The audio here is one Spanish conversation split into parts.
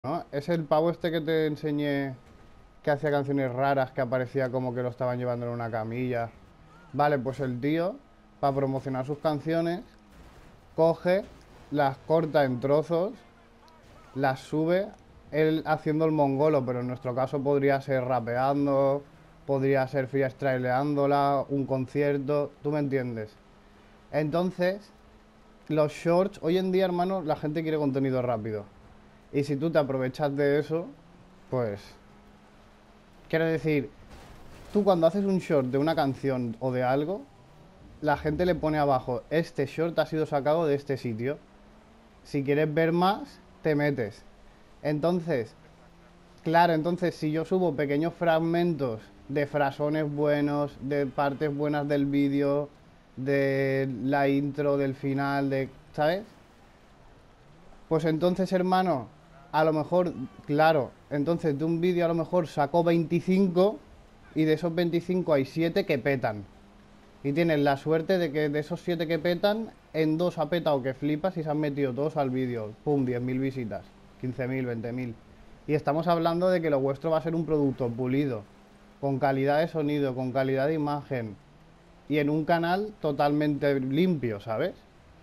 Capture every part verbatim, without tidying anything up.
¿No? Es el pavo este que te enseñé que hacía canciones raras, que aparecía como que lo estaban llevando en una camilla. Vale, pues el tío, para promocionar sus canciones, coge, las corta en trozos, las sube, él haciendo el mongolo, pero en nuestro caso podría ser rapeando, podría ser freestyleándola, un concierto, ¿tú me entiendes? Entonces, los shorts, hoy en día, hermano, la gente quiere contenido rápido. Y si tú te aprovechas de eso, pues quiero decir, tú cuando haces un short de una canción o de algo, la gente le pone abajo, este short ha sido sacado de este sitio. Si quieres ver más, te metes. Entonces, claro, entonces si yo subo pequeños fragmentos de frasones buenos, de partes buenas del vídeo, de la intro, del final, de, ¿sabes? Pues entonces, hermano, a lo mejor, claro, entonces de un vídeo a lo mejor sacó veinticinco y de esos veinticinco hay siete que petan. Y tienes la suerte de que de esos siete que petan, en dos ha petado que flipas y se han metido todos al vídeo. Pum, diez mil visitas, quince mil, veinte mil. Y estamos hablando de que lo vuestro va a ser un producto pulido, con calidad de sonido, con calidad de imagen y en un canal totalmente limpio, ¿sabes?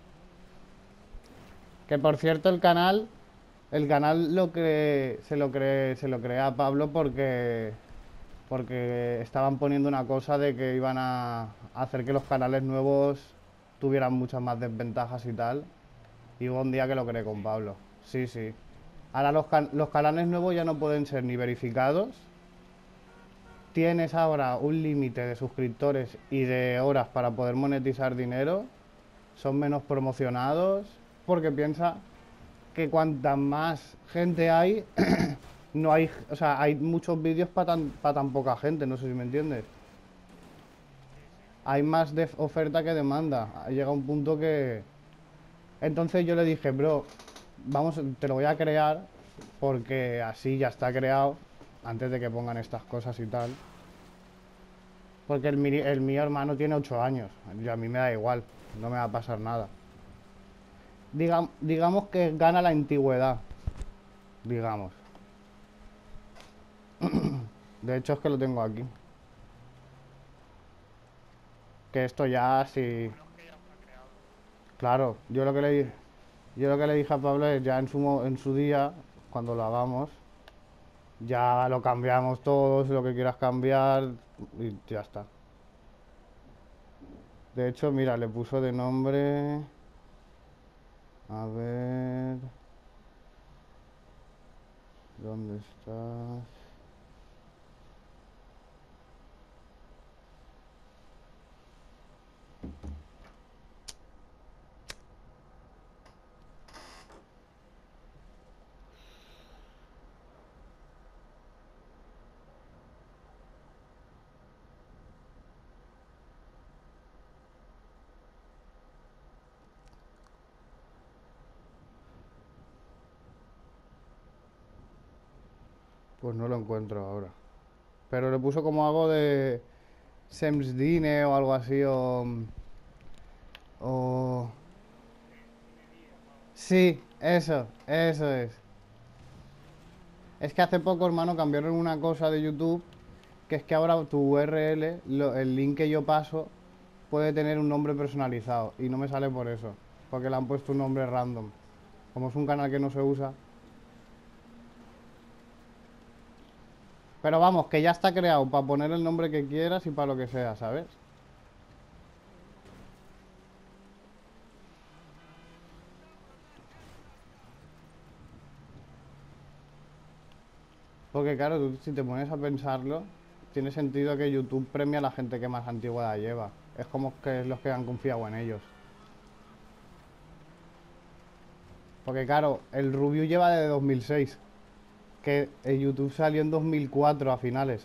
Que por cierto el canal, el canal lo que se lo cree, se lo crea Pablo porque porque estaban poniendo una cosa de que iban a hacer que los canales nuevos tuvieran muchas más desventajas y tal. Y hubo un día que lo creé con Pablo. Sí, sí. Ahora los, can los canales nuevos ya no pueden ser ni verificados. Tienes ahora un límite de suscriptores y de horas para poder monetizar dinero. Son menos promocionados. Porque piensa que cuanta más gente hay, no hay, o sea, hay muchos vídeos para tan, pa tan poca gente, no sé si me entiendes. Hay más de oferta que demanda. Llega un punto que... Entonces yo le dije, bro, vamos, te lo voy a crear porque así ya está creado antes de que pongan estas cosas y tal. Porque el, mi- el mío hermano tiene ocho años y a mí me da igual, no me va a pasar nada. Digam- digamos que gana la antigüedad, digamos. De hecho es que lo tengo aquí. Que esto ya sí... Claro, yo lo que le dije, yo lo que le dije a Pablo es ya en su, mo- en su día, cuando lo hagamos, ya lo cambiamos todos, lo que quieras cambiar y ya está. De hecho, mira, le puso de nombre... A ver... ¿Dónde estás? Pues no lo encuentro ahora. Pero le puso como algo de... Semsdine o algo así o... O... Sí, eso, eso es. Es que hace poco, hermano, cambiaron una cosa de YouTube, que es que ahora tu U R L, lo- el link que yo paso, puede tener un nombre personalizado. Y no me sale por eso, porque le han puesto un nombre random. Como es un canal que no se usa. Pero vamos, que ya está creado para poner el nombre que quieras y para lo que sea, ¿sabes? Porque claro, tú, si te pones a pensarlo, tiene sentido que YouTube premia a la gente que más antigüedad lleva. Es como que es los que han confiado en ellos. Porque claro, el Rubio lleva desde dos mil seis, que el YouTube salió en dos mil cuatro a finales.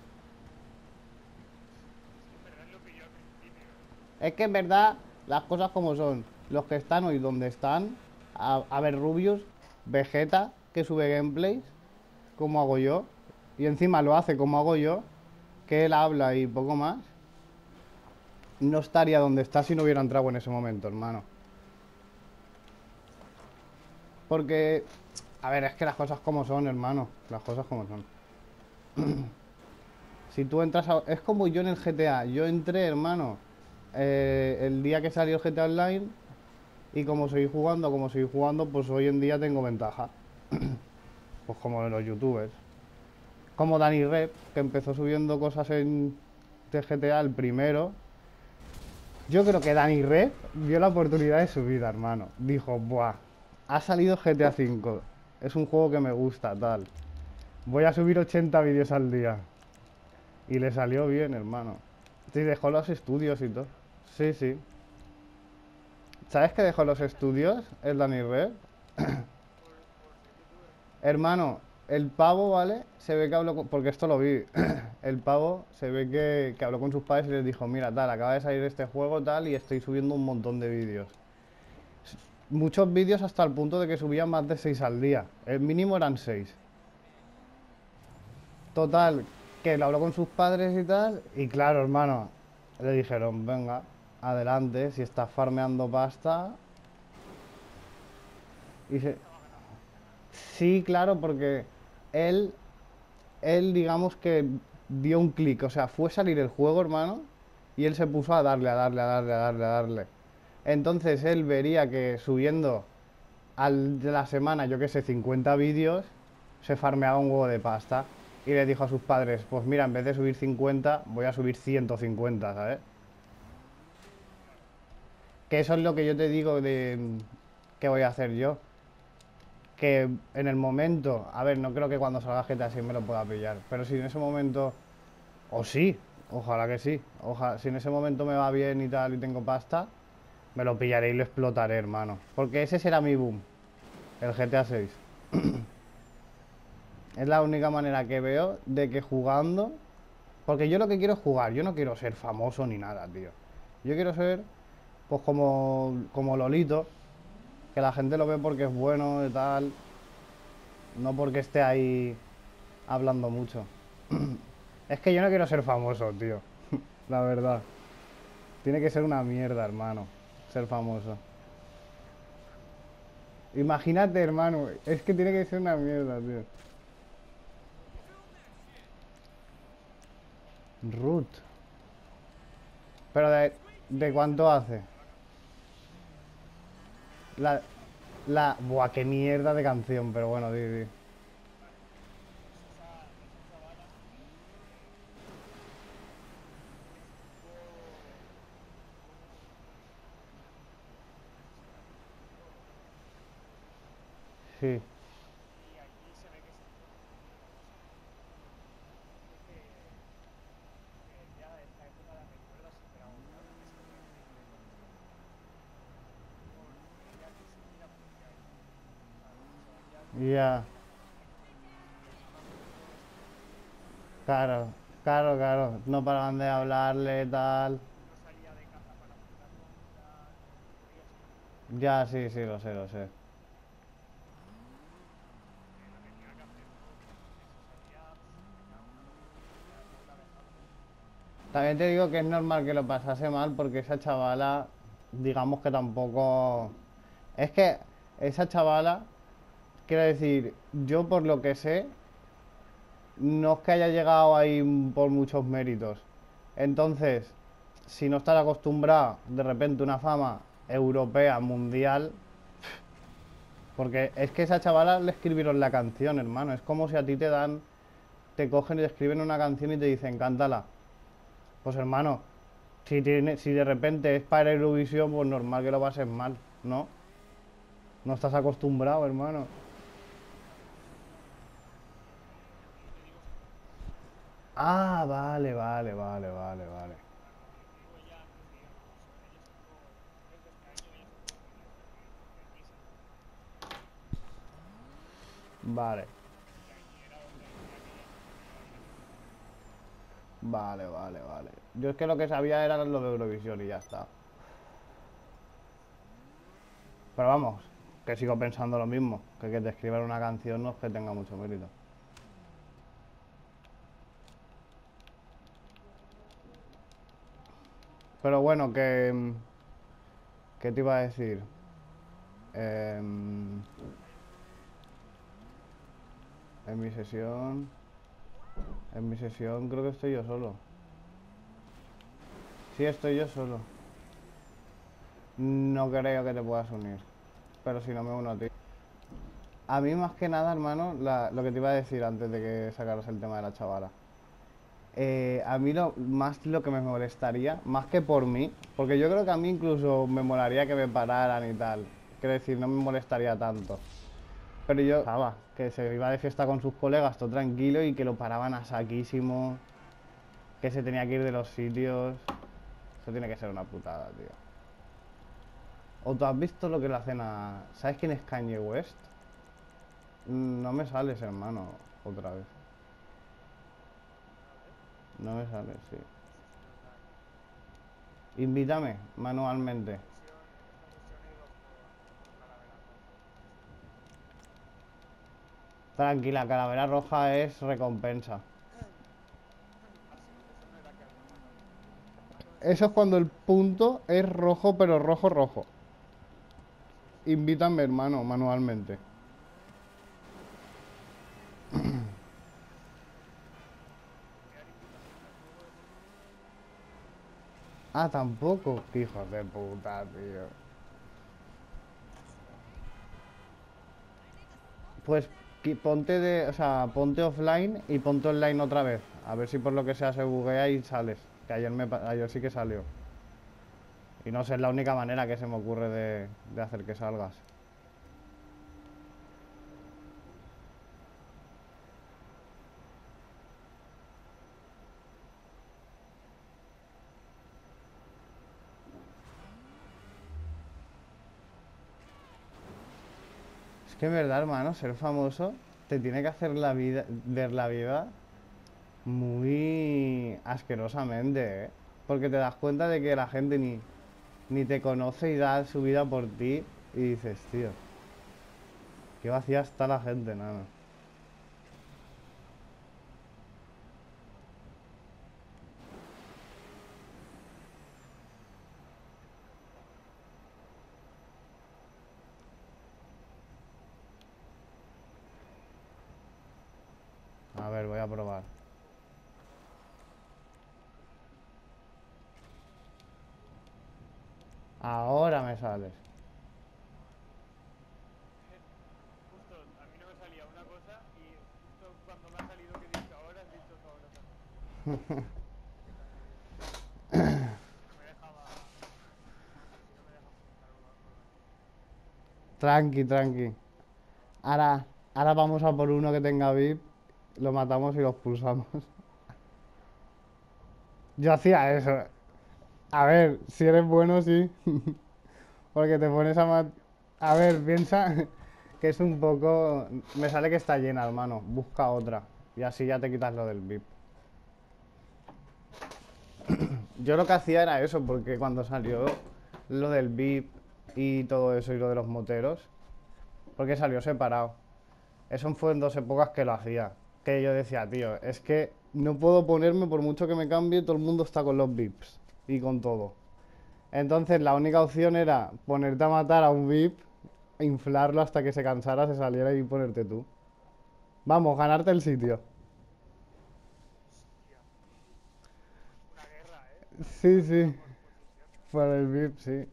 Es que en verdad las cosas como son. Los que están hoy donde están, a, a ver, Rubius, Vegeta, que sube gameplays, como hago yo, y encima lo hace como hago yo, que él habla y poco más, no estaría donde está si no hubiera entrado en ese momento, hermano. Porque A ver, es que las cosas como son, hermano. Las cosas como son. Si tú entras a... Es como yo en el G T A. Yo entré, hermano, eh, el día que salió el G T A Online. Y como seguí jugando, como seguí jugando, pues hoy en día tengo ventaja. Pues como de los youtubers. Como Dani Rep, que empezó subiendo cosas en de G T A el primero. Yo creo que Dani Rep vio la oportunidad de su vida, hermano. Dijo, buah, ha salido G T A cinco. Es un juego que me gusta, tal. Voy a subir ochenta vídeos al día. Y le salió bien, hermano. Sí, dejó los estudios y todo. Sí, sí. ¿Sabes que dejó los estudios el Dani Rep? Hermano, el pavo, ¿vale? Se ve que habló con... Porque esto lo vi. El pavo se ve que, que habló con sus padres y les dijo, mira, tal, acaba de salir este juego, tal, y estoy subiendo un montón de vídeos. Muchos vídeos hasta el punto de que subían más de seis al día. El mínimo eran seis. Total, que lo habló con sus padres y tal, y claro, hermano, le dijeron, venga, adelante, si estás farmeando pasta. Y se... Sí, claro, porque él él, digamos que dio un clic, o sea, fue salir el juego, hermano, y él se puso a darle, a darle, a darle, a darle, a darle. Entonces él vería que subiendo al de la semana, yo que sé, cincuenta vídeos, se farmeaba un huevo de pasta. Y le dijo a sus padres, pues mira, en vez de subir cincuenta, voy a subir ciento cincuenta, ¿sabes? Que eso es lo que yo te digo de que voy a hacer yo. Que en el momento, a ver, no creo que cuando salga G T A seis me lo pueda pillar, pero si en ese momento... O sí, ojalá que sí. Ojalá, si en ese momento me va bien y tal y tengo pasta, me lo pillaré y lo explotaré, hermano. Porque ese será mi boom, el G T A seis. Es la única manera que veo de que jugando... Porque yo lo que quiero es jugar, yo no quiero ser famoso ni nada, tío. Yo quiero ser, pues como, como Lolito, que la gente lo ve porque es bueno y tal, no porque esté ahí hablando mucho. Es que yo no quiero ser famoso, tío. La verdad. Tiene que ser una mierda, hermano. Ser famoso. Imagínate, hermano. Es que tiene que ser una mierda, tío. Ruth. Pero de, ¿de cuánto hace? La... La... Buah, qué mierda de canción. Pero bueno, di, di. Sí. Ya. Claro. Claro, claro. No paraban de hablarle, tal. Ya, sí, sí, lo sé, lo sé. También te digo que es normal que lo pasase mal porque esa chavala, digamos que tampoco... Es que esa chavala, quiero decir, yo por lo que sé, no es que haya llegado ahí por muchos méritos. Entonces, si no estás acostumbrado de repente a una fama europea, mundial, porque es que esa chavala le escribieron la canción, hermano. Es como si a ti te dan, te cogen y te escriben una canción y te dicen, cántala. Pues hermano, si, tiene, si de repente es para Eurovisión, pues normal que lo pases mal, ¿no? No estás acostumbrado, hermano. Ah, vale, vale, vale, vale, vale. Vale, vale, vale, vale. Yo es que lo que sabía era lo de Eurovisión y ya está. Pero vamos, que sigo pensando lo mismo, que que te escriban una canción no es que tenga mucho mérito. Pero bueno, que... mm, ¿qué te iba a decir? Em, En mi sesión... En mi sesión creo que estoy yo solo. Sí, estoy yo solo. No creo que te puedas unir. Pero si no me uno a ti. A mí más que nada, hermano, la- lo que te iba a decir antes de que sacaras el tema de la chavala. Eh, a mí lo más lo que me molestaría, más que por mí, porque yo creo que a mí incluso me molaría que me pararan y tal. Quiero decir, no me molestaría tanto. Pero yo estaba, que se iba de fiesta con sus colegas todo tranquilo y que lo paraban a saquísimo, que se tenía que ir de los sitios. Eso tiene que ser una putada, tío. ¿O tú has visto lo que le hacen a... ¿Sabes quién es Kanye West? Mm, No me sales, hermano, otra vez. No me sales, sí. Invítame manualmente. Tranquila, calavera roja es recompensa. Eso es cuando el punto es rojo, pero rojo, rojo. Invítame, hermano, manualmente. Ah, tampoco. Qué hijos de puta, tío. Pues qui- ponte de, o sea, ponte offline y ponte online otra vez. A ver si por lo que sea se buguea y sales. Que ayer me pa- ayer sí que salió. Y no sé, es la única manera que se me ocurre de, de hacer que salgas. Es que en verdad, hermano, ser famoso te tiene que hacer la vida, ver la vida muy asquerosamente, ¿eh? Porque te das cuenta de que la gente ni, ni te conoce y da su vida por ti y dices, tío, qué vacía está la gente, nada. A ver, voy a probar. Ahora me sales. Tranqui, tranqui. Ahora, ahora vamos a por uno que tenga V I P, lo matamos y lo expulsamos. Yo hacía eso. A ver, si eres bueno, sí. Porque te pones a matar. A ver, piensa que es un poco. Me sale que está llena, hermano. Busca otra. Y así ya te quitas lo del V I P. Yo lo que hacía era eso, porque cuando salió lo del V I P y todo eso y lo de los moteros, porque salió separado. Eso fue en dos épocas que lo hacía. Que yo decía, tío, es que no puedo ponerme, por mucho que me cambie, todo el mundo está con los V I Ps y con todo. Entonces la única opción era ponerte a matar a un V I P, inflarlo hasta que se cansara, se saliera y ponerte tú. Vamos, ganarte el sitio. Sí, sí, por el V I P, sí.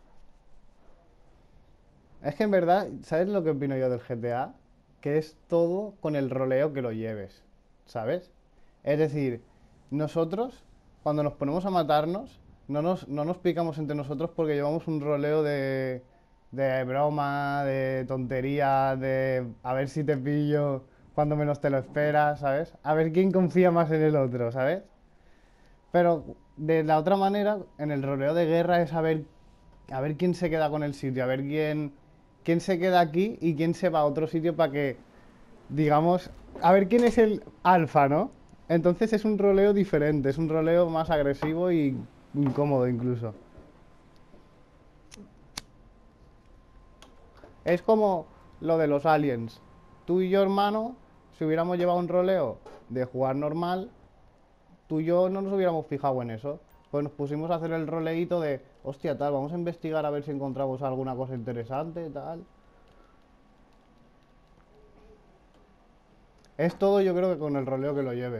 Es que en verdad, ¿sabes lo que opino yo del G T A? Que es todo con el roleo que lo lleves, ¿sabes? Es decir, nosotros, cuando nos ponemos a matarnos, no nos, no nos picamos entre nosotros porque llevamos un roleo de, de broma, de tontería, de a ver si te pillo cuando menos te lo esperas, ¿sabes? A ver quién confía más en el otro, ¿sabes? Pero de la otra manera, en el roleo de guerra es a ver, a ver quién se queda con el sitio, a ver quién, quién se queda aquí y quién se va a otro sitio para que, digamos, a ver quién es el alfa, ¿no? Entonces es un roleo diferente, es un roleo más agresivo y incómodo incluso. Es como lo de los aliens. Tú y yo, hermano, si hubiéramos llevado un roleo de jugar normal, tú y yo no nos hubiéramos fijado en eso. Pues nos pusimos a hacer el roleíto de, hostia, tal, vamos a investigar a ver si encontramos alguna cosa interesante, tal. Es todo, yo creo que con el roleo que lo lleves.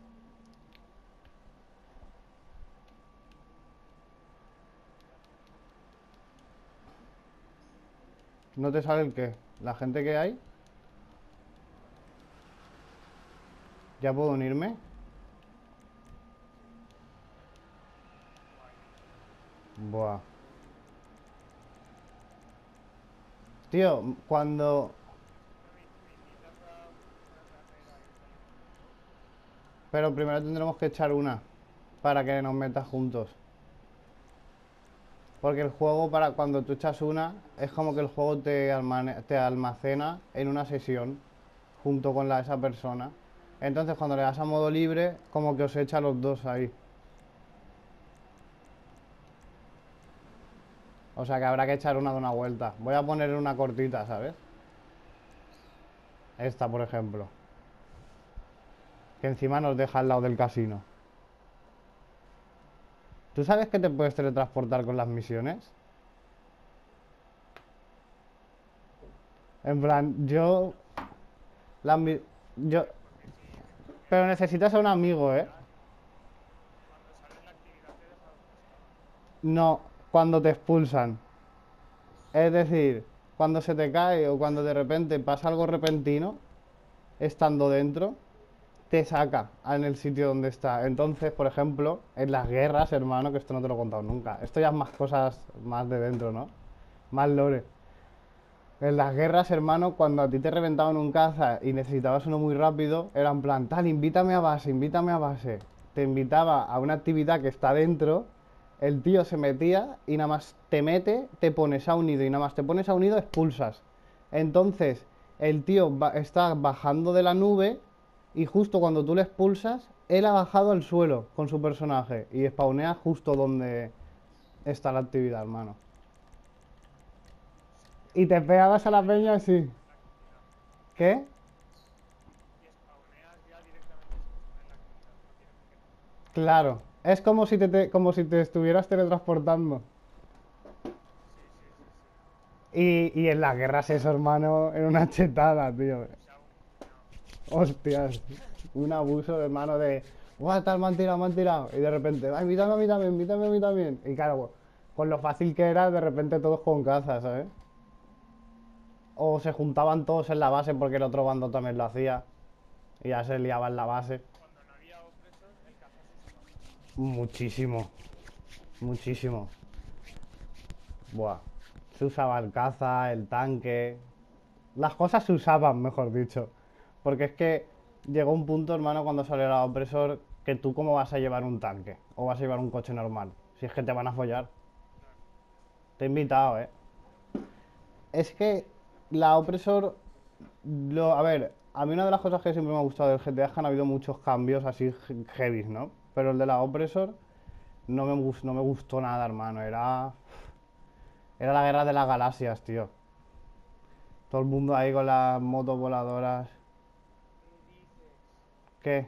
¿No te sale el qué? ¿La gente que hay? ¿Ya puedo unirme? Buah. Tío, cuando... Pero primero tendremos que echar una para que nos metas juntos. Porque el juego, para cuando tú echas una, es como que el juego te, almane- te almacena en una sesión junto con la de esa persona. Entonces, cuando le das a modo libre, como que os echa a los dos ahí. O sea que habrá que echar una de una vuelta. Voy a poner una cortita, ¿sabes? Esta, por ejemplo. Que encima nos deja al lado del casino. ¿Tú sabes que te puedes teletransportar con las misiones? En plan, yo... las mi- yo... Pero necesitas a un amigo, ¿eh? No, cuando te expulsan. Es decir, cuando se te cae o cuando de repente pasa algo repentino, estando dentro, te saca en el sitio donde está. Entonces, por ejemplo, en las guerras, hermano, que esto no te lo he contado nunca. Esto ya es más cosas más de dentro, ¿no? Más lore. En las guerras, hermano, cuando a ti te reventaban un caza y necesitabas uno muy rápido, era en plan, tal, invítame a base, invítame a base. Te invitaba a una actividad que está dentro, el tío se metía y nada más te mete, te pones a unido y nada más te pones a unido, expulsas. Entonces, el tío va- está bajando de la nube y justo cuando tú le expulsas, él ha bajado al suelo con su personaje y spawnea justo donde está la actividad, hermano. Y te pegabas a la peña así. ¿Qué? Claro, es como si te, te- como si te estuvieras teletransportando. Y, y en las guerras eso, hermano, en una chetada, tío. Hostias, un abuso, hermano, de... ¡Guau, tal, me han tirado, me han tirado! Y de repente, ¡ay, invítame a mí también, invítame a mí también! Y claro, con lo fácil que era, de repente todos con caza, ¿sabes? O se juntaban todos en la base porque el otro bando también lo hacía. Y ya se liaba en la base. Muchísimo, muchísimo. Buah. Se usaba el caza, el tanque. Las cosas se usaban, mejor dicho. Porque es que llegó un punto, hermano, cuando salió el opresor, que tú cómo vas a llevar un tanque. O vas a llevar un coche normal. Si es que te van a follar. Te he invitado, ¿eh? Es que la opresor... Lo, a ver, a mí una de las cosas que siempre me ha gustado del G T A es que han habido muchos cambios así heavy, ¿no? Pero el de la opresor no me, gus- no me gustó nada, hermano. Era... Era la guerra de las galaxias, tío. Todo el mundo ahí con las motos voladoras. ¿Qué?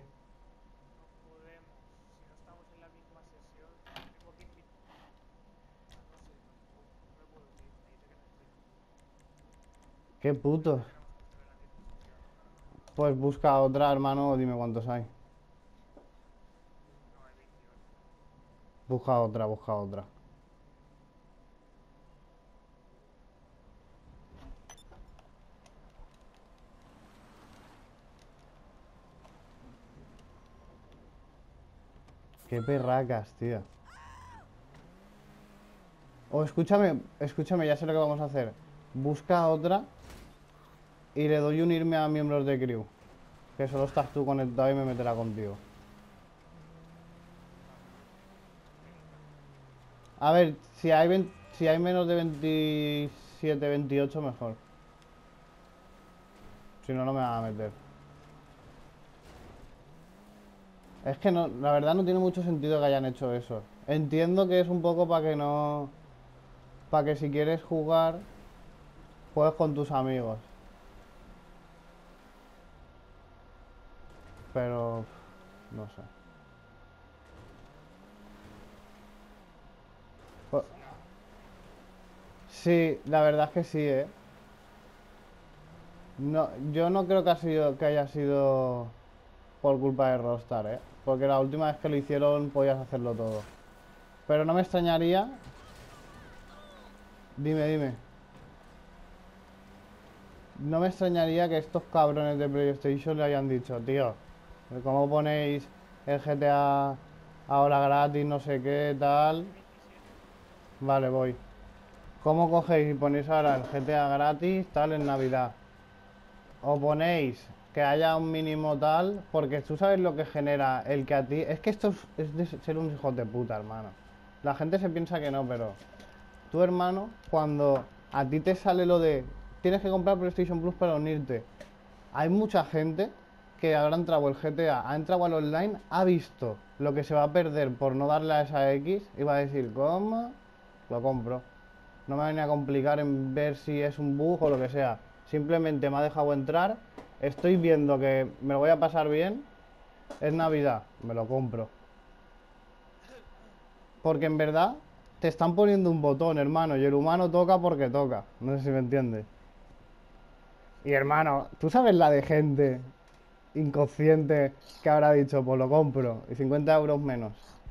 ¿Qué putos? Pues busca otra, hermano, o dime cuántos hay. Busca otra, busca otra. Qué perracas, tío. O escúchame, escúchame, ya sé lo que vamos a hacer. Busca otra y le doy unirme a miembros de crew. Que solo estás tú conectado y me meterá contigo. A ver, si hay, vein- si hay menos de veintisiete, veintiocho, mejor. Si no, no me van a meter. Es que no, la verdad no tiene mucho sentido que hayan hecho eso. Entiendo que es un poco para que no... Para que si quieres jugar, juegues con tus amigos. Pero... No sé. Pues- sí, la verdad es que sí, ¿eh? No, yo no creo que, ha sido, que haya sido por culpa de Rockstar, ¿eh? Porque la última vez que lo hicieron podías hacerlo todo. Pero no me extrañaría... Dime, dime. No me extrañaría que estos cabrones de PlayStation le hayan dicho, tío, ¿cómo ponéis el G T A ahora gratis, no sé qué, tal? Vale, voy. ¿Cómo cogéis y ponéis ahora el G T A gratis, tal, en Navidad? O ponéis que haya un mínimo tal, porque tú sabes lo que genera el que a ti... Es que esto es, es de ser un hijo de puta, hermano. La gente se piensa que no, pero... Tu hermano, cuando a ti te sale lo de... Tienes que comprar PlayStation Plus para unirte. Hay mucha gente que habrá entrado el G T A, ha entrado al online, ha visto lo que se va a perder por no darle a esa X y va a decir, ¿cómo? Lo compro. No me venía a complicar en ver si es un bug o lo que sea. Simplemente me ha dejado entrar. Estoy viendo que me lo voy a pasar bien. Es Navidad, me lo compro. Porque en verdad te están poniendo un botón, hermano, y el humano toca porque toca. No sé si me entiendes. Y hermano, ¿tú sabes la de gente inconsciente que habrá dicho, pues lo compro? Y cincuenta euros menos.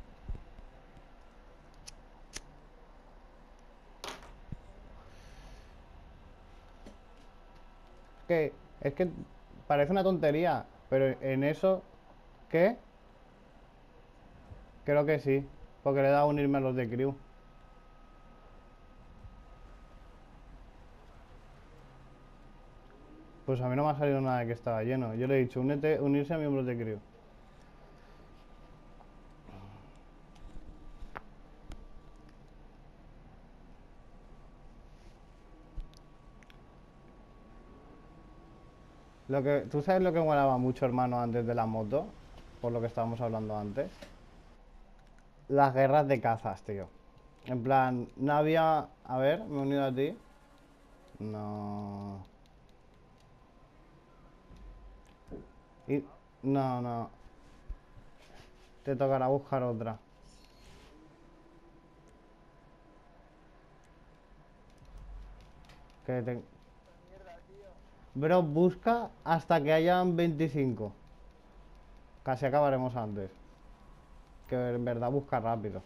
Que es que parece una tontería, pero en eso, ¿qué? Creo que sí, porque le he dado a unirme a los de Crew. Pues a mí no me ha salido nada de que estaba lleno. Yo le he dicho, únete, unirse a miembros de Crew. Lo que, ¿tú sabes lo que molaba mucho, hermano, antes de la moto? Por lo que estábamos hablando antes. Las guerras de cazas, tío. En plan, no había... A ver, me he unido a ti. No... Y... No, no. Te tocará buscar otra. Que te... Bro, busca hasta que hayan veinticinco. Casi acabaremos antes. Que en verdad busca rápido.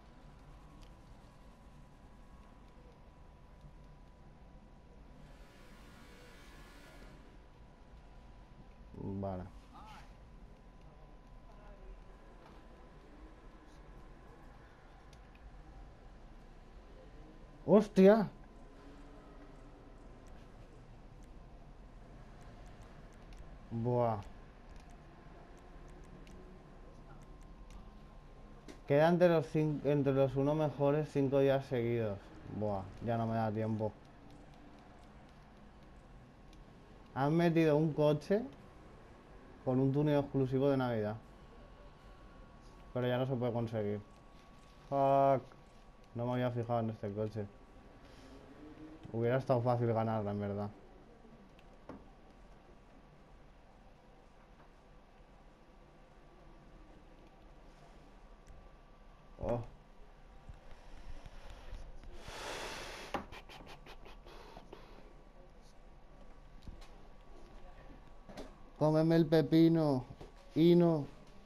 Vale. ¡Hostia! Buah. Queda entre los, cin- entre los uno mejores cinco días seguidos. Buah, ya no me da tiempo. Han metido un coche con un túnel exclusivo de Navidad. Pero ya no se puede conseguir. Fuck. No me había fijado en este coche. Hubiera estado fácil ganarla, en verdad. Oh. Cómeme el pepino. Hino.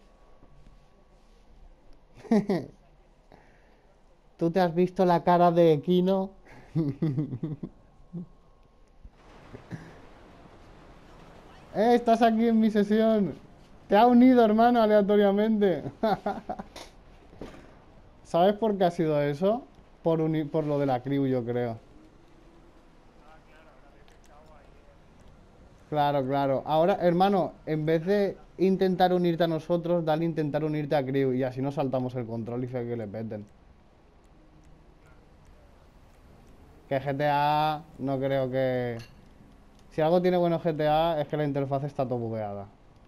¿Tú te has visto la cara de Equino? ¡Eh! Estás aquí en mi sesión. Te ha unido, hermano, aleatoriamente. ¿Sabes por qué ha sido eso? Por, uni- por lo de la crew, yo creo. Claro, claro. Ahora, hermano, en vez de intentar unirte a nosotros, dale intentar unirte a crew y así no saltamos el control y fe que le peten. Que G T A no creo que... Si algo tiene bueno G T A es que la interfaz está todo bugueada.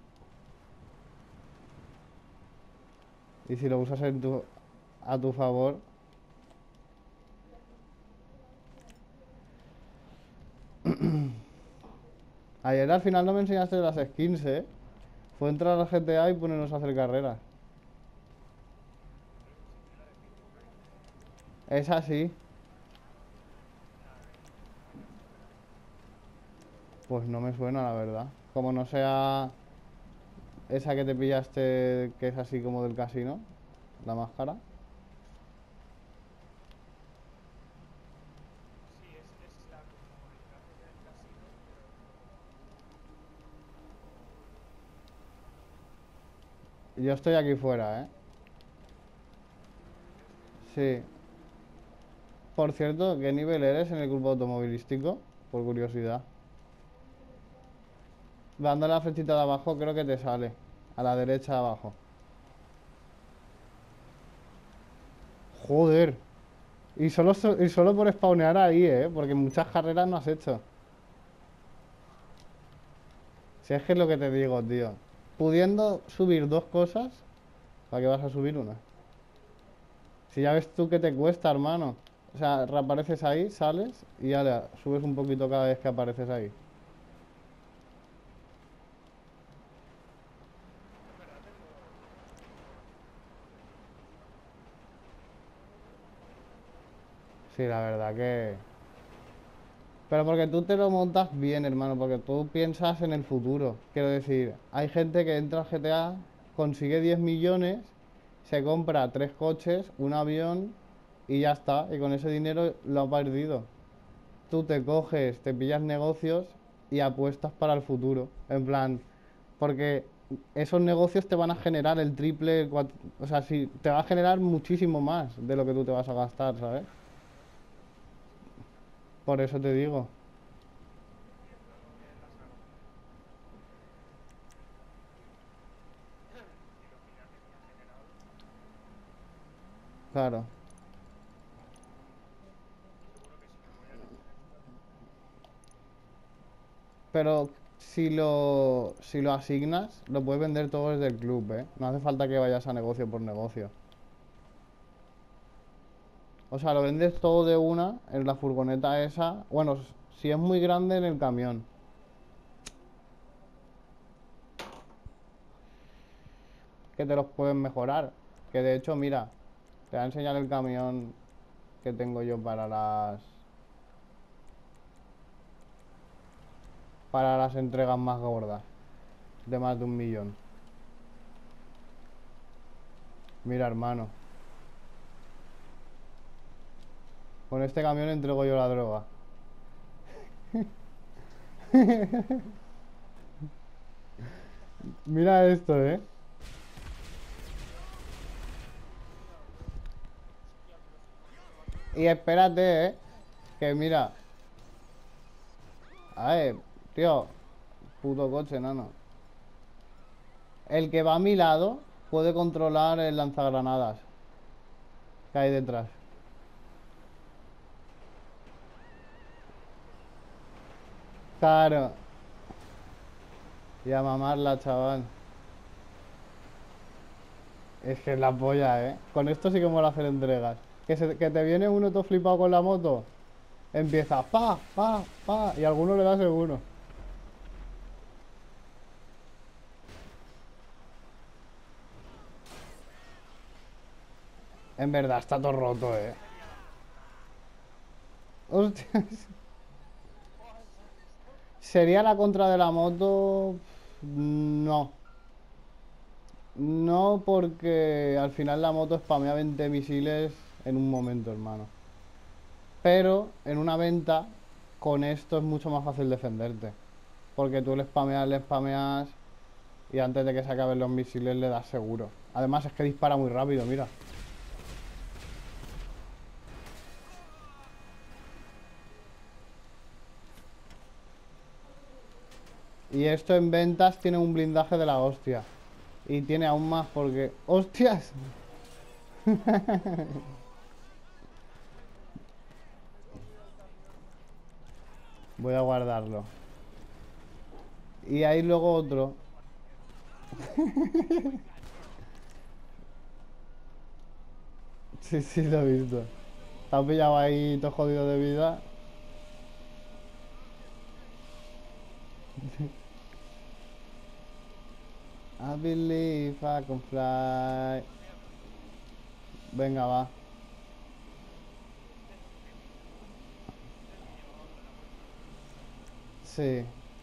Y si lo usas en tu, a tu favor... Ayer al final no me enseñaste las skins, ¿eh? Fue entrar al G T A y ponernos a hacer carreras. Es así. Pues no me suena, la verdad. Como no sea esa que te pillaste, que es así como del casino, la máscara. Sí, es, es la como el traje del casino, pero Yo estoy aquí fuera, ¿eh? yo estoy dentro. Sí. Por cierto, ¿qué nivel eres en el grupo automovilístico? Por curiosidad. Dando la flechita de abajo creo que te sale. A la derecha de abajo. Joder. Y solo, so- y solo por spawnear ahí, ¿eh? Porque muchas carreras no has hecho. Si es que es lo que te digo, tío. Pudiendo subir dos cosas, ¿para qué vas a subir una? Si ya ves tú que te cuesta, hermano. O sea, reapareces ahí, sales y ya le subes un poquito cada vez que apareces ahí. Yo en verdad tengo, tengo bastante tiempo de usarlo. Sí, la verdad que... Pero porque tú te lo montas bien, hermano, porque tú piensas en el futuro. Quiero decir, hay gente que entra al G T A, consigue diez millones, se compra tres coches, un avión y ya está. Y con ese dinero lo ha perdido. Tú te coges, te pillas negocios y apuestas para el futuro. En plan, porque esos negocios te van a generar el triple, el cuat- o sea, sí, te va a generar muchísimo más de lo que tú te vas a gastar, ¿sabes? Por eso te digo, Viéndolo bien las hago. Si lo miras en en general, claro. seguro que si me voy al Engine Expert, Pero si lo, si lo asignas, lo puedes vender todo desde el club, ¿eh? No hace falta que vayas a negocio por negocio. O sea, lo vendes todo de una en la furgoneta esa. Bueno, si es muy grande en el camión. Que te los pueden mejorar. Que de hecho, mira, te voy a enseñar el camión que tengo yo para las para las entregas más gordas, de más de un millón. Mira, hermano, con este camión entrego yo la droga. Mira esto, ¿eh? hostia, pero si con eso va todo el Y rato. espérate, ¿eh? Que mira, a ver, tío, puto coche, nano. El que va a mi lado puede controlar el lanzagranadas que hay detrás. Claro. Y a mamarla, chaval. Es que es la polla, ¿eh? Con esto sí que mola hacer entregas. Que, se- que te viene uno todo flipado con la moto. Empieza pa, pa, pa. Y a alguno le da seguro. En verdad, está todo roto, ¿eh? ¿Esa sería la contra? Hostias. ¡Buah, ¿has visto? ¿Sería la contra de la moto? No. No, porque al final la moto spamea veinte misiles en un momento, hermano. Pero en una venta, con esto es mucho más fácil defenderte. Porque tú le spameas, le spameas y antes de que se acaben los misiles le das seguro. Además es que dispara muy rápido, mira. Y esto en ventas tiene un blindaje de la hostia. Y tiene aún más porque... ¡Hostias! Me he comido el camión. Voy a guardarlo. Y hay luego otro. Sí, sí, lo he visto. Te has pillado ahí todo jodido de vida. I believe I can fly. A mí me parece bien. Venga, va. Este es el que, este es el que llevaba lo de la vuelta, ¿no? Sí.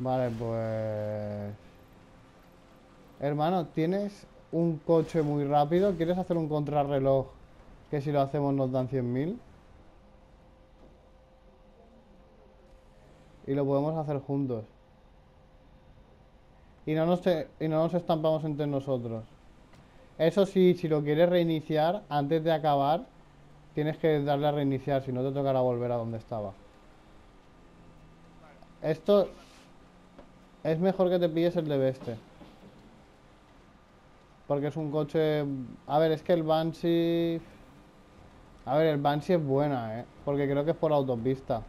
Vale, pues... Hermano, tienes un coche muy rápido. ¿Quieres hacer un contrarreloj que si lo hacemos nos dan cien mil? Y lo podemos hacer juntos. Y no nos, e- y no nos estampamos entre nosotros. Eso sí, si lo quieres reiniciar, antes de acabar, tienes que darle a reiniciar, si no te tocará volver a donde estaba. Esto es mejor que te pilles el de Beste. Porque es un coche... A ver, es que el Banshee... A ver, el Banshee es buena, ¿eh? Porque creo que es por autopista.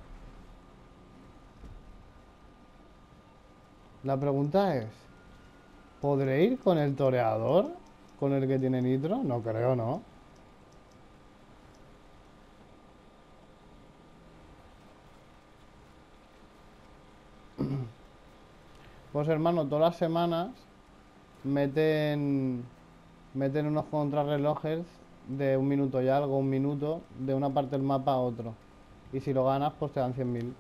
La pregunta es... ¿Podré ir con el toreador? ¿Con el que tiene nitro? No creo, ¿no? Pues hermano, todas las semanas meten... Meten unos contrarrelojes de un minuto y algo, un minuto, de una parte del mapa a otro. Y si lo ganas, pues te dan cien mil.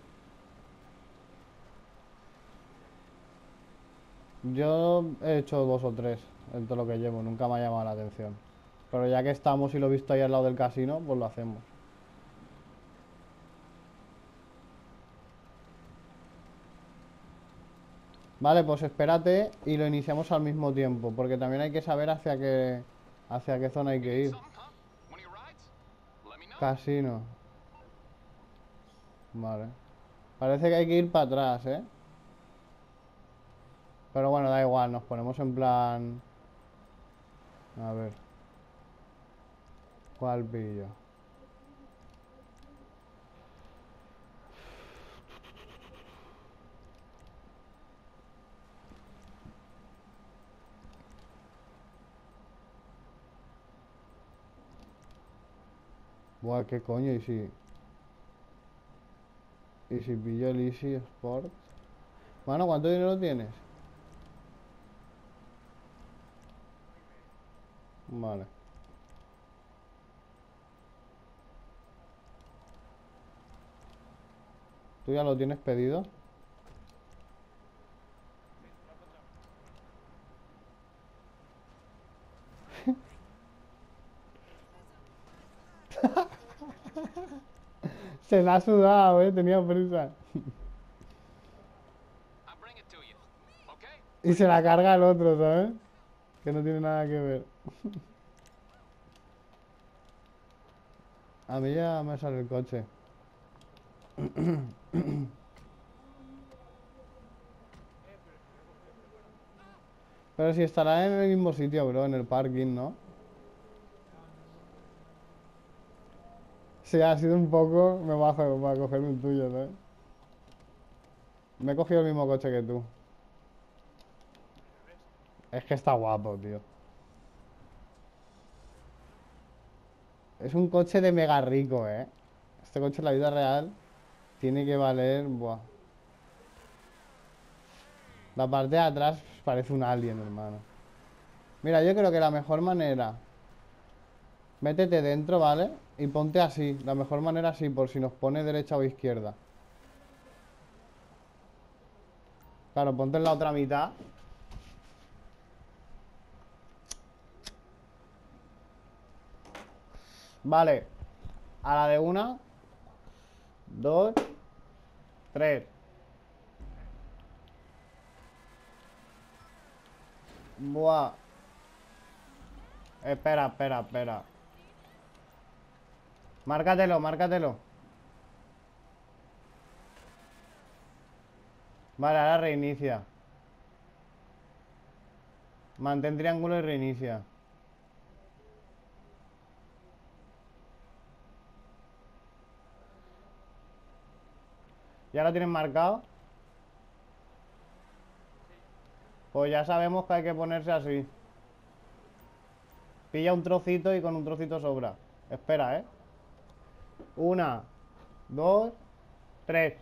Yo he hecho dos o tres en todo lo que llevo, nunca me ha llamado la atención. Pero ya que estamos y lo he visto ahí al lado del casino, pues lo hacemos. Vale, pues espérate y lo iniciamos al mismo tiempo, porque también hay que saber hacia qué, hacia qué zona hay que ir. Casino. Vale. Parece que hay que ir para atrás, ¿eh? Pero bueno, da igual, nos ponemos en plan... A ver. ¿Cuál pillo? Buah, ¿qué coño? ¿Y si... ¿Y si pillo el Easy Sport? Bueno, ¿cuánto dinero tienes? Vale. ¿Tú ya lo tienes pedido? Se la ha sudado, eh, tenía prisa. Y se la carga el otro, ¿sabes? Que no tiene nada que ver. A mí ya me sale el coche. Pero si estará en el mismo sitio, bro, en el parking, ¿no? Sí, ha sido un poco... Me bajo para coger un tuyo, ¿sabes? Me he cogido el mismo coche que tú. Es que está guapo, tío. Es un coche de mega rico, ¿eh? Este coche en la vida real tiene que valer... Buah. La parte de atrás parece un alien, hermano. Mira, yo creo que la mejor manera... Métete dentro, ¿vale? Y ponte así. La mejor manera así, por si nos pone derecha o izquierda. Claro, ponte en la otra mitad. Vale. A la de una. Dos. Tres. Buah. Espera, espera, espera. Márcatelo, márcatelo. Vale, ahora reinicia. Mantén triángulo y reinicia. ¿Ya lo tienes marcado? Pues ya sabemos que hay que ponerse así. Pilla un trocito y con un trocito sobra. Espera, ¿eh? Una, dos, tres.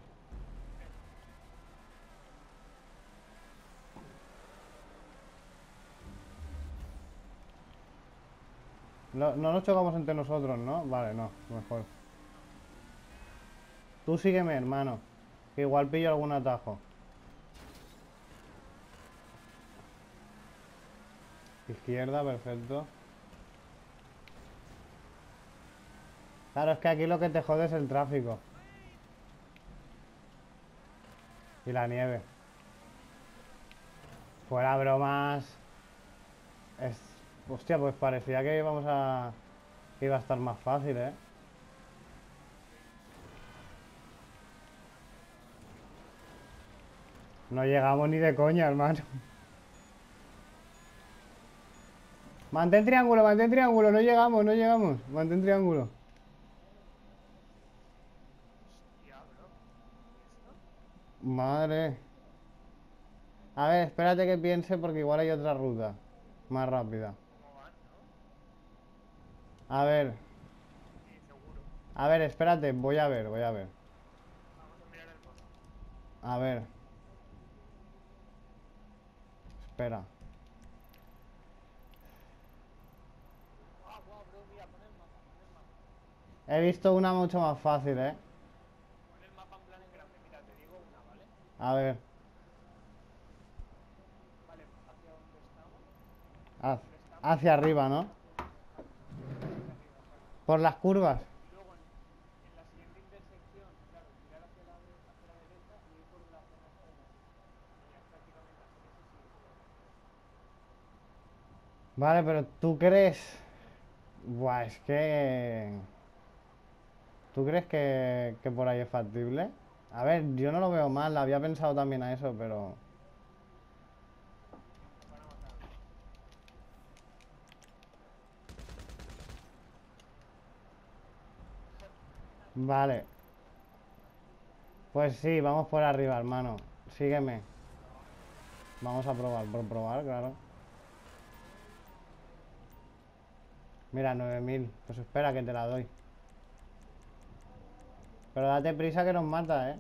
No, no nos chocamos entre nosotros, ¿no? Vale, no, mejor. Tú sígueme, hermano. Que igual pillo algún atajo. Izquierda, perfecto. Claro, es que aquí lo que te jode es el tráfico. Y la nieve. Fuera bromas. Es... Hostia, pues parecía que íbamos a... que iba a estar más fácil, ¿eh? No llegamos ni de coña, hermano. Mantén triángulo, mantén triángulo. No llegamos, no llegamos. Mantén triángulo. Hostia, bro. ¿Y esto? Madre. A ver, espérate que piense porque igual hay otra ruta. Más rápida. ¿Cómo van, no? A ver. Sí, seguro. A ver, espérate. Voy a ver, voy a ver. Vamos a mirar el mapa. A ver. Espera. Ah, guau, bro, mira, pon el mapa, pon el mapa. He visto una mucho más fácil, ¿eh? Pon el mapa en plan en grande, mira, te digo una, ¿vale? A ver. Vale, ¿hacia dónde estamos? haz- ¿Dónde estamos? Hacia arriba, ¿no? Exacto, hacia arriba, exacto. Por las curvas. Y luego en, en la siguiente intersección, claro, girar hacia la, de- hacia la derecha y ir por la zona esta de aquí. Y ya prácticamente hacer eso sí es todo. Vale, pero tú crees... Buah, es que... ¿Tú crees que, que por ahí es factible? A ver, yo no lo veo mal, había pensado también a eso, pero... Nos van a matar, bro. Vale. Pues sí, vamos por arriba, hermano. Sígueme. Vamos a probar, por probar, claro. Mira, nueve mil. Pues espera que te la doy. Pero date prisa que nos mata, ¿eh?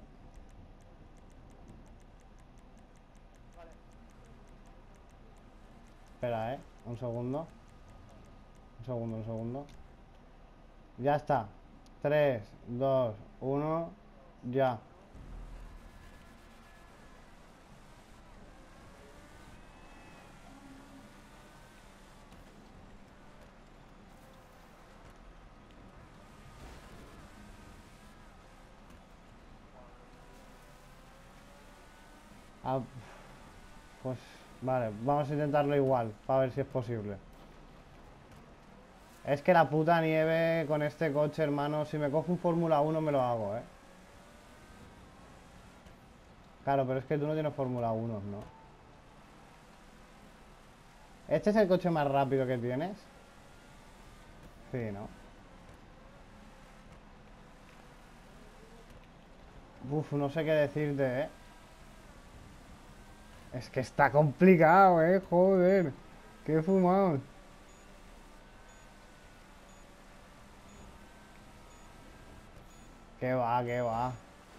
Vale, Espera, ¿eh? Un segundo. Un segundo, un segundo. Ya está. Tres, dos, uno. Ya. uno. Ah, pues vale, vamos a intentarlo igual, para ver si es posible. Es que la puta nieve con este coche, hermano, si me cojo un Fórmula uno me lo hago, ¿eh? Claro, pero es que tú no tienes Fórmula uno, ¿no? ¿Este es el coche más rápido que tienes? Sí, ¿no? Uf, no sé qué decirte, ¿eh? Es que está complicado, ¿eh? Joder. Qué fumado. Qué va, qué va.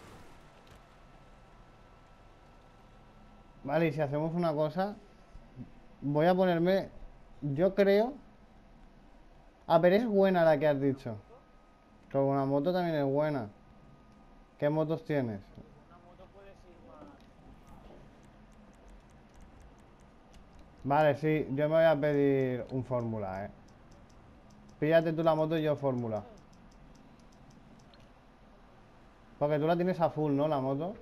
Vale, y si hacemos una cosa, voy a ponerme... Yo creo... A ver, es buena la que has dicho. ¿Moto? Con una moto también es buena. ¿Qué motos tienes? Sí, con una moto puedes ir más... Vale, sí, yo me voy a pedir un Fórmula, eh. Píllate tú la moto y yo Fórmula. Porque tú la tienes a full, ¿no? La moto.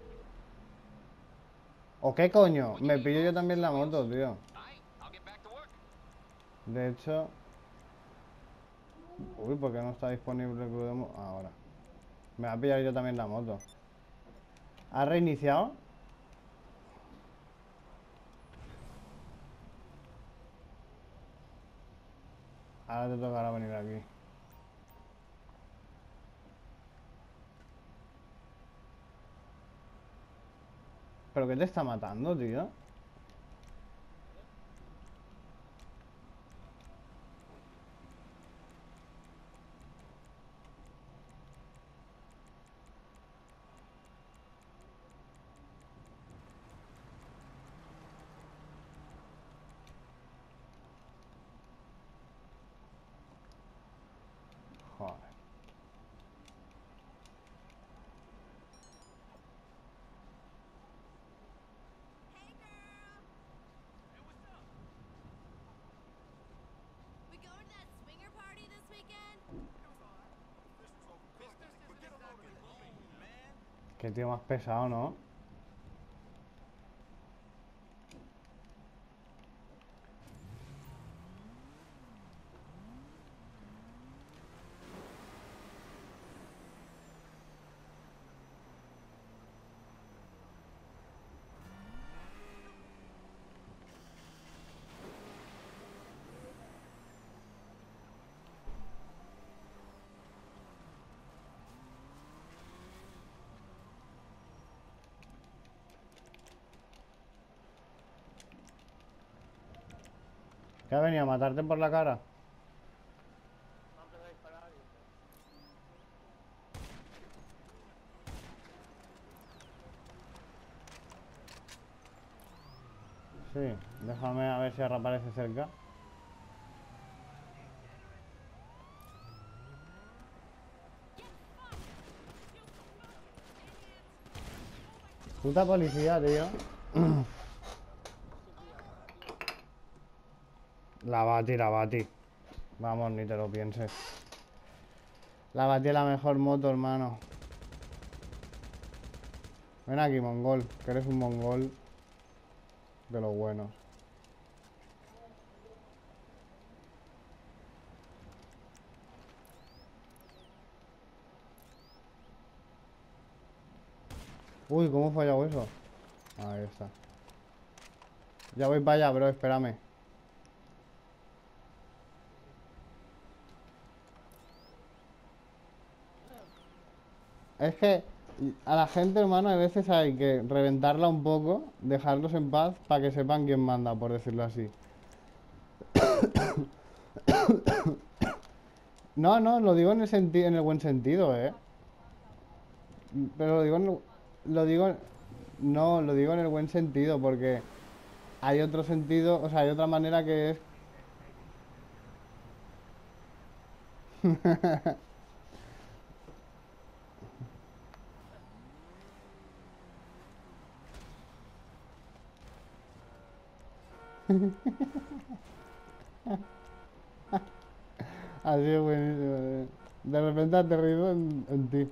¿O qué coño? Me pillo yo también la moto, tío. De hecho... Uy, ¿por qué no está disponible el club de mo- ahora? Me va a pillar yo también la moto. ¿Has reiniciado? Ahora te tocará venir aquí. ¿Pero qué te está matando, tío? Joder. Hey, girl. Qué tío más pesado, ¿no? ¿Qué ha venido a matarte por la cara? Me han empezado a disparar y... Sí, déjame a ver si reaparece cerca. Puta policía, tío. La Bati, la Bati. Vamos, ni te lo pienses. La Bati es la mejor moto, hermano. Ven aquí, mongol, que eres un mongol de los buenos. Uy, ¿cómo he fallado eso? Ahí está. Ya voy para allá, bro, espérame. Es que a la gente, hermano, a veces hay que reventarla un poco, dejarlos en paz para que sepan quién manda, por decirlo así. No, no, lo digo en el senti- en el buen sentido, ¿eh? Pero lo digo en el- lo digo no, lo digo en el buen sentido porque hay otro sentido, o sea, hay otra manera que es así es buenísimo. eh. De repente ha aterrido en, en ti.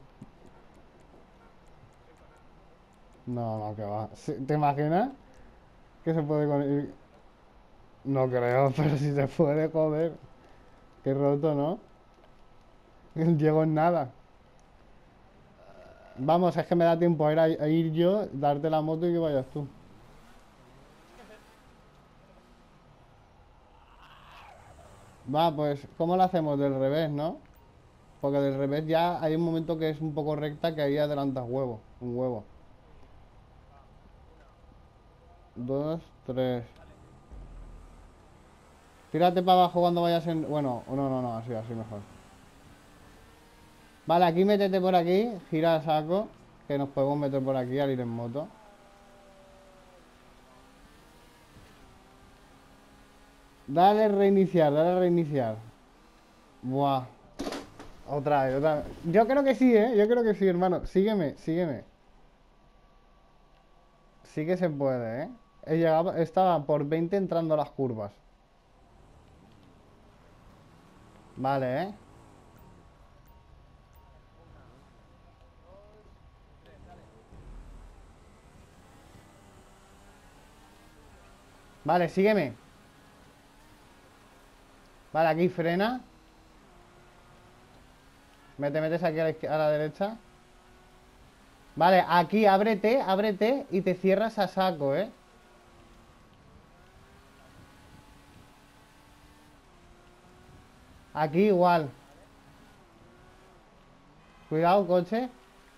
No, no, que va. Sí, ¿te imaginas que se puede con ir? No creo, pero si se puede, joder. Qué roto, ¿no? Llego en nada. Vamos, es que me da tiempo a ir, a, a ir yo, darte la moto y que vayas tú. Va, pues, ¿cómo lo hacemos? Del revés, ¿no? Porque del revés ya hay un momento que es un poco recta que ahí adelantas huevo. Un huevo. Sí. Va. Una. Dos, tres. Dale. Tírate para abajo cuando vayas en... Bueno, no, no, no, así, así mejor. Vale, aquí métete por aquí, gira a saco, que nos podemos meter por aquí al ir en moto. Dale reiniciar, dale reiniciar. Buah. Otra vez, otra vez. Yo creo que sí, ¿eh? Yo creo que sí, hermano. Sígueme, sígueme. Sí que se puede, ¿eh? He llegado, estaba por veinte entrando a las curvas. Vale, ¿eh? Una. Dos. Tres. Dale. Vale, sígueme. Vale, aquí frena. Me te metes aquí a la, izquier- a la derecha. Vale, aquí ábrete, ábrete y te cierras a saco, ¿eh? Aquí igual. Vale. Cuidado, coche.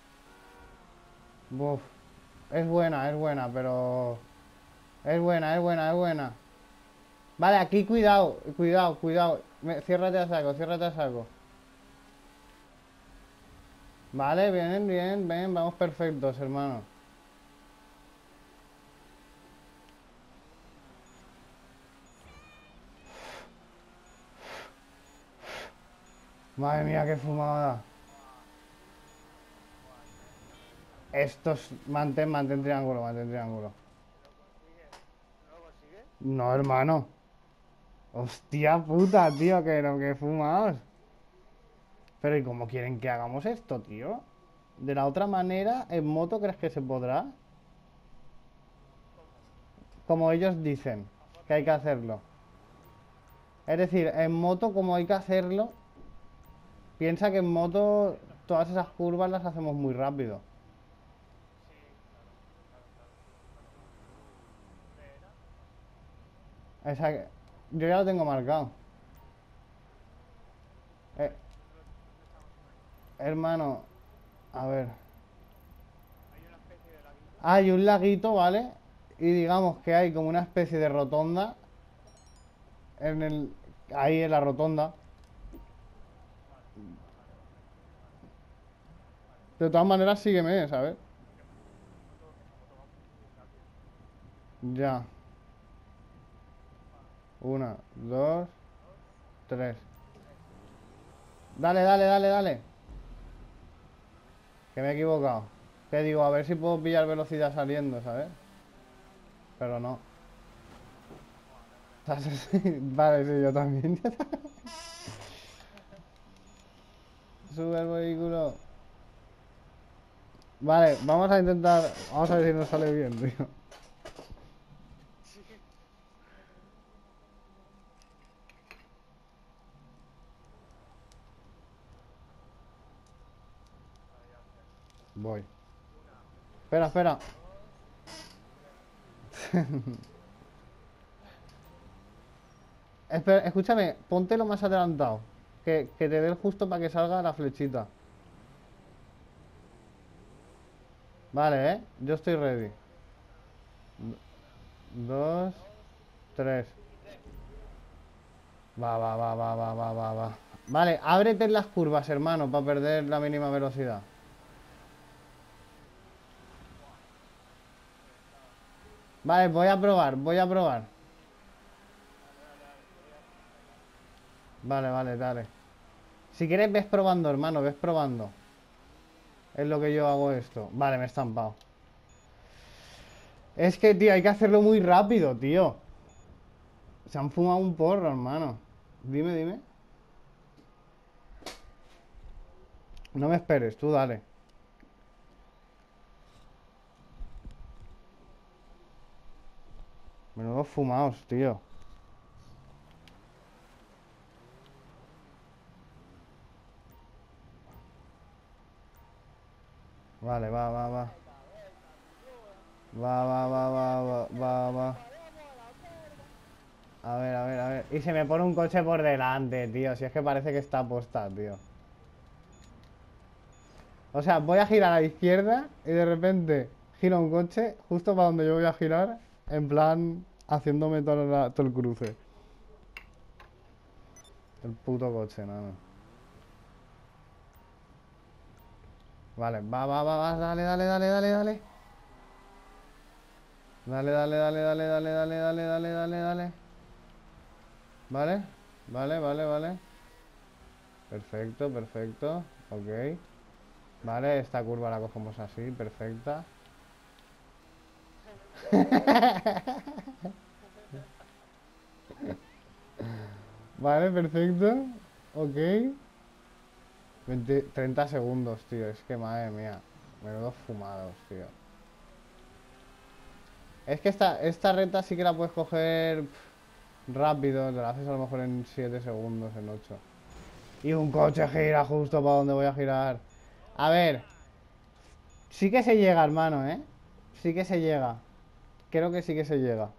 Buf. Es buena, es buena, pero... Es buena, es buena, es buena. Vale, aquí cuidado, cuidado, cuidado. Me- ciérrate a saco, ciérrate a saco. Vale, bien, bien, bien, vamos perfectos, hermano. Madre mía, qué fumada. Buah, tremendo. Estos... Mantén, mantén triángulo, mantén triángulo. ¿Te lo consigues? ¿No lo consigues? No, hermano. Hostia puta, tío, que lo que fumados. Pero ¿y cómo quieren que hagamos esto, tío? De la otra manera, ¿en moto crees que se podrá? Como ellos dicen que hay que hacerlo. Es decir, en moto como hay que hacerlo, piensa que en moto todas esas curvas las hacemos muy rápido. Sí, claro, claro, claro. ¿Dónde era? Esa, yo ya lo tengo marcado. Eh, ¿Dónde, dónde estamos ahí? hermano, a ver. Hay una especie de laguito. Hay un laguito, ¿vale? Y digamos que hay como una especie de rotonda en el, ahí en la rotonda. De todas maneras, sígueme, ¿sabes? Que esa moto, esa moto va muy rápido. Ya. Una, dos, tres. Dale, dale, dale, dale. Que me he equivocado. Que digo, a ver si puedo pillar velocidad saliendo, ¿sabes? Pero no. Vale, sí, yo también. Sube el vehículo. Vale, vamos a intentar. Vamos a ver si nos sale bien, tío. Voy. Espera, espera. Espera, escúchame, ponte lo más adelantado. Que, que te dé el justo para que salga la flechita. Vale, ¿eh? Yo estoy ready. Dos, tres. Va, va, va, va, va, va, va, va. Vale, ábrete en las curvas, hermano, para perder la mínima velocidad. Vale, voy a probar, voy a probar. Vale, vale, dale. Si quieres, ves probando, hermano, ves probando. Es lo que yo hago esto. Vale, me he estampado. Es que, tío, hay que hacerlo muy rápido, tío. Se han fumado un porro, hermano. Dime, dime. No me esperes, tú dale. Menudos fumados, tío. Vale, va, va, va. Va, va, va, va, va, va, va. A ver, a ver, a ver. Y se me pone un coche por delante, tío. Si es que parece que está aposta, tío. O sea, voy a girar a la izquierda y de repente gira un coche justo para donde yo voy a girar. En plan, haciéndome todo, la- todo el cruce. El puto coche, nada. Vale, va, va, va, va. Dale, dale, dale, dale, dale. Dale, dale, dale, dale, dale, dale, dale, dale, dale, dale. Vale, vale, vale, vale. Perfecto, perfecto. Ok. Vale, esta curva la cogemos así, perfecta. Vale, perfecto. Ok. veinte, treinta segundos, tío. Es que madre mía. Menudos fumados, tío. Es que esta, esta recta sí que la puedes coger pf, rápido. Te la haces a lo mejor en siete segundos, en ocho. Y un coche gira justo para donde voy a girar. A ver. Sí que se llega, hermano, ¿eh? Sí que se llega. Creo que sí que se llega.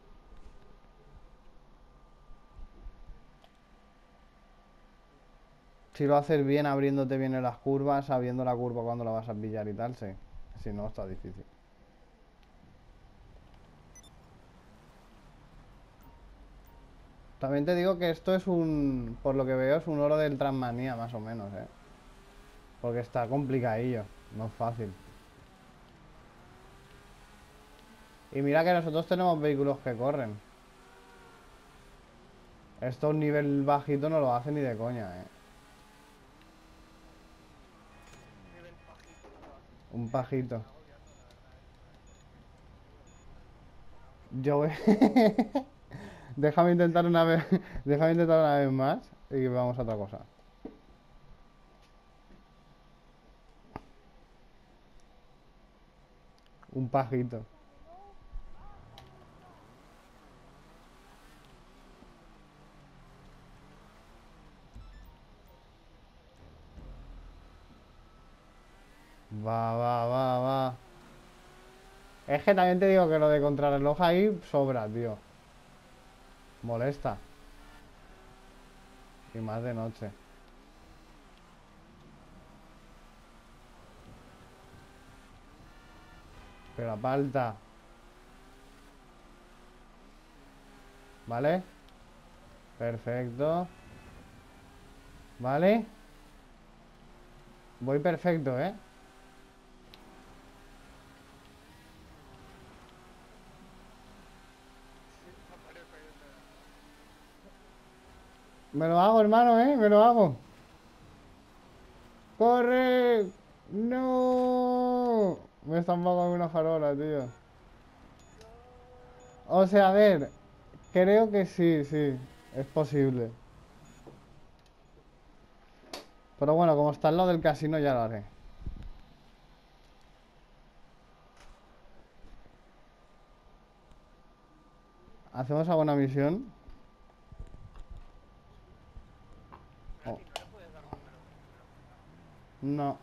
Si lo haces bien, abriéndote bien en las curvas, sabiendo la curva cuando la vas a pillar y tal, sí. Si no, está difícil. También te digo que esto es un, por lo que veo, es un oro del Transmanía, más o menos, ¿eh? Porque está complicadillo, no es fácil. Y mira que nosotros tenemos vehículos que corren. Esto a un nivel bajito no lo hace ni de coña, ¿eh? Nivel pajito, no lo hace. Un Me pajito. está agobiando, la verdad, esto, ¿eh? Yo voy... Déjame intentar una vez, déjame intentar una vez más y vamos a otra cosa. Un pajito. Va, va, va, va. Es que también te digo que lo de contrarreloj ahí sobra, tío. Molesta. Y más de noche. Pero falta. ¿Vale? Perfecto. ¿Vale? Voy perfecto, ¿eh? Me lo hago, hermano, ¿eh? Me lo hago. ¡Corre! ¡No! Me están pagando una farola, tío. O sea, a ver. Creo que sí, sí. Es posible. Pero bueno, como está al lado del casino, ya lo haré. ¿Hacemos alguna misión? Oh, Gratis, no le puedes dar número, número fijo. no.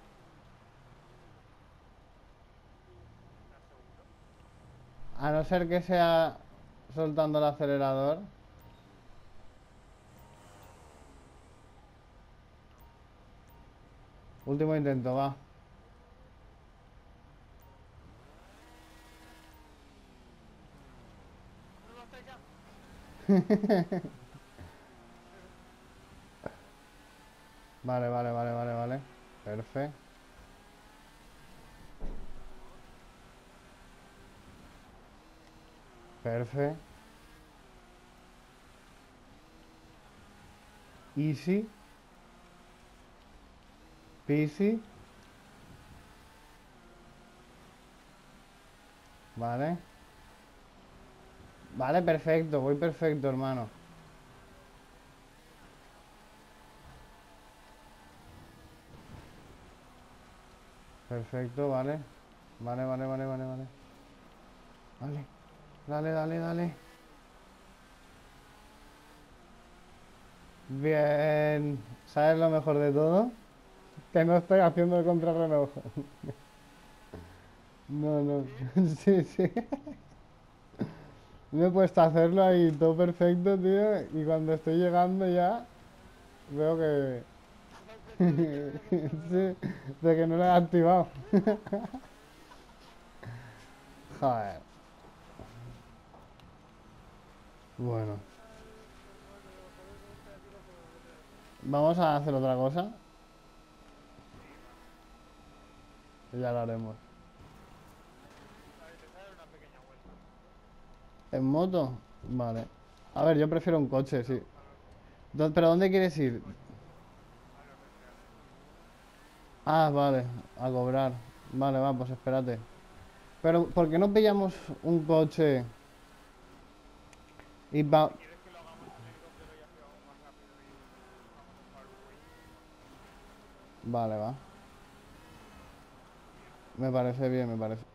¿Estás seguro? A no ser que sea soltando el acelerador. Último intento, va. ¡No lo haces ya! Vale, vale, vale, vale, vale. Perfecto. Perfecto. Easy. Peasy. Vale. Vale, perfecto. Voy perfecto, hermano. Perfecto, vale. Vale, vale, vale, vale, vale. Vale. Dale, dale, dale. Bien. ¿Sabes lo mejor de todo? Que no estoy haciendo el contrarreloj. No, no. Sí, sí. Me he puesto a hacerlo ahí todo perfecto, tío. Y cuando estoy llegando ya, veo que... No sé tú de que no era Sí, contrarreloj. de que no lo he activado. Joder. Bueno. Bueno, joder, no sé, aquí no puedo meter. Vamos a hacer otra cosa. Sí, vamos. Y ya lo haremos. A ver, intentar dar una pequeña vuelta. ¿En moto? Vale. A ver, yo prefiero un coche, sí. No, a los, ¿Dó- ¿Pero dónde quieres un ir? coche. A los recreativos. Ah, vale. A cobrar. Vale, va, pues espérate. Pero, ¿por qué no pillamos un coche y va... Si quieres que lo hagamos en helicóptero y así vamos más rápido y vamos a jugar un Wii. Vale, va. Bien. Me parece bien, me parece.